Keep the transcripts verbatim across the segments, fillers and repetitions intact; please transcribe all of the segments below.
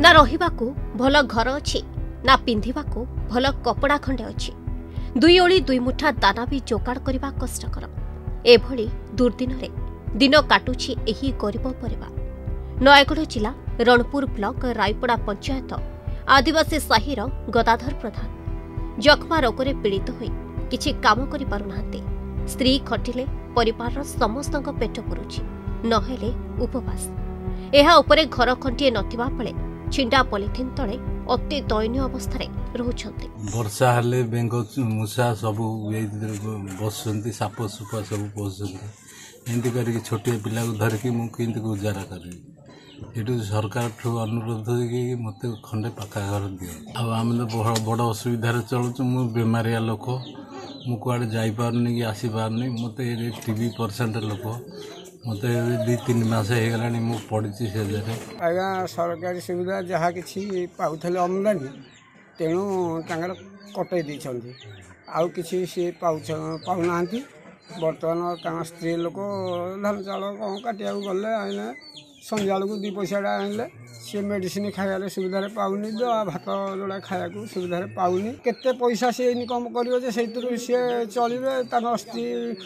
ना रहिबाकू भल घर अच्छी ना पिंधिबाकू भल कपड़ा खंडे अच्छी दुई ओली दुई मुठा दाना भी जोगाड़ करने कष्टकर एभली दुर्दिन दिन काटुछि एही गरीब परिवार। नयगढ़ जिला रणपुर ब्लॉक रायपड़ा पंचायत आदिवासी साहिर गदाधर प्रधान जख्मा रोगरे पीड़ित होई किछि काम करि पारुनाहांती। स्त्री खटिले परिवार समस्तक पेट पुरुछि नहेले उपवास। एहा उपरे घर खंटिए नथिबा बेले छिंडा पॉलिथिन तले अति दयनीय अवस्था रोचंती। वर्षा हेले बेंग मूषा सब बसुंती साप सुपा सब बसुंती एमती करके छोटे पिला को धरिकी मुझे गुजारा करी। ये सरकार ठू अनुरोध कि मत खंडे पक्का घर दियो। आम तो बड़ असुविधा चलुँ मु बेमारिया लोक मु कड़े जापारनी कि आसीपारनी मत टीवी परसेंट लोक मत दी तीन मस हो पड़ी से आज्ञा सरकारी सुविधा जहाँ कि पाऊले आमदानी तेणु तांकर कटई देती आउ कि सी पाऊना बर्तमान स्त्री लोक धान चाल कौन काटिया गले आने संजा को दी पैसा आने सी मेडिसिन खाइबार सुविधा पाऊनी भात जोड़ा खाया सुविधा पाऊनी केते पैसा सी इनकम कर सी चलिए स्त्री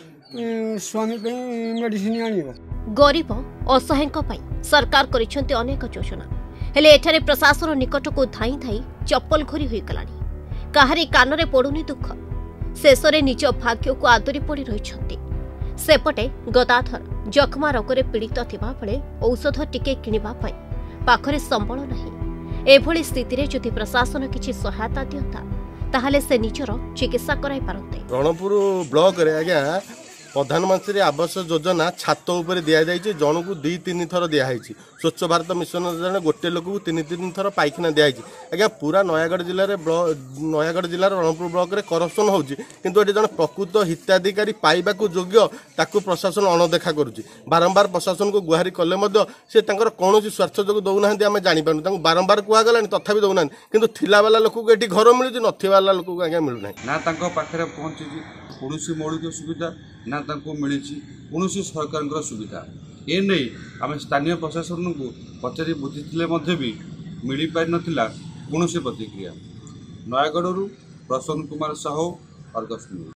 स्वामी मेडिसिन आण। गरीब असहाय सरकार करिसेंती अनेक योजना हेले एठारे प्रशासन निकट को धाई धाई चप्पल घोरी होई गलानी। काहारी कानरे पड़ुनी दुख शेषरे निज भाग्य को आदरी पड़ी रही। सेपटे गदाधर जख्मा रोगरे पीड़ित थिबा बेले औषध टिके किनिबा पई पाखरे संबल नाही। एभली स्थिति रे जदि प्रशासन किछि सहायता दियंता ताहाले से निजर चिकित्सा कराई पारंते। रणपुर ब्लॉक रे आज्ञा प्रधानमंत्री आवास योजना छात उपर दि जाइए जन को दुई तीन थर दिखाई स्वच्छ भारत मिशन जन गोटे लोक को तीन तीन थर पाइखाना दिखाई आज्ञा पूरा नयगढ़ जिले में नयगढ़ जिलार रणपुर ब्लॉक रे करप्शन होउछि किंतु एटी जन प्रकृत हिताधिकारी पाइबाकू योग्य ताकू प्रशासन अणदेखा करुछि। बारंबार प्रशासन को गुहारी कले मध्य से तांकर कौनसी स्वार्थ जो दौना आम जापर तांको बारंबार कहगला तथापि दौना किंतु थिला वाला लोक को एटी घर मिलुछि नथिबा वाला लोक को आज्ञा मिलुना ना तांको पाखरे पहुंची कौन मौलिक सुविधा ना मिली कौन सरकार सुविधा ये नहीं आम स्थानीय प्रशासन को पचारि बुझी भी मिल पारि नथिला कौन प्रतिक्रिया। नयगढ़ प्रसन्न कुमार साहू अर्गस न्यूज।